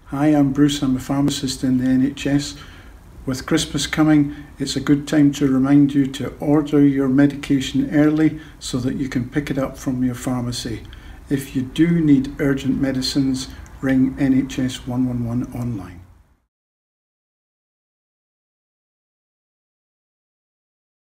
Hi, I'm Bruce. I'm a pharmacist in the NHS. With Christmas coming, it's a good time to remind you to order your medication early so that you can pick it up from your pharmacy. If you do need urgent medicines, ring NHS 111 online.